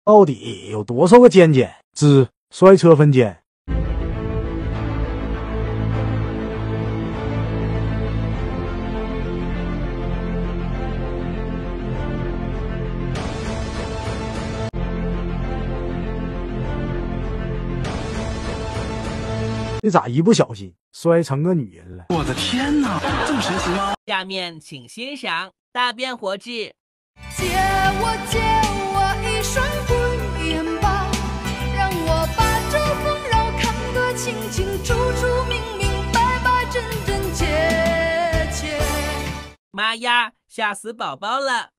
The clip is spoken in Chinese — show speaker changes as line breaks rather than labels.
到底有多少个尖尖？之摔车分间。这咋一不小心摔成个女人了？
我的天哪，这么神奇吗？
下面请欣赏大变活计。
借我一双慧眼吧，让我把这丰饶看得清清楚楚、明明白白、真真切切。
妈呀，吓死宝宝了！